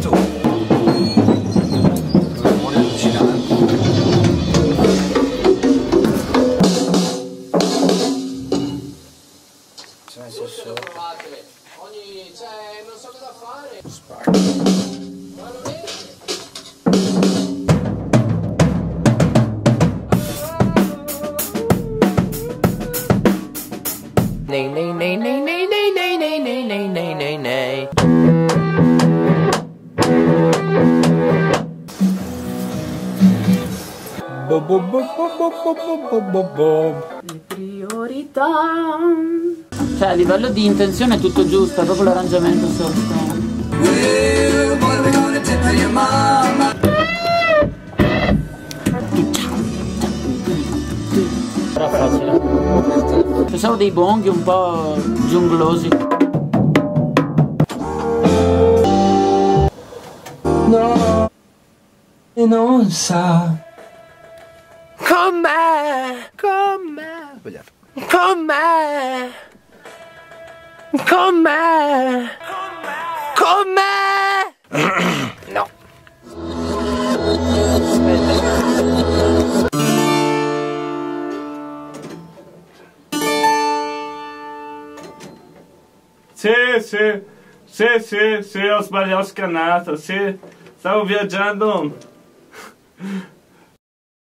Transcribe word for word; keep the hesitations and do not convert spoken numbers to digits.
tu. Rumore allucinante. Ci ho messo sopra. Ogni, cioè, non so cosa fare. Spacca. Nei nei nei nei nei nei nei nei nei nei nei nei nei. Bob bob bob bob bob bob bob bob. Le priorità. Cioè a livello di intenzione è tutto giusto, è proprio l'arrangiamento solo. Era facile. Pensavo dei bonghi un po' giunglosi. No, e non sa Com'è? com'è. Sbagliato. Com'è? Com'è? Com'è? No. Sì, sì, sì, sì, sì, ho sbagliato, ho scannato, sì, stavo viaggiando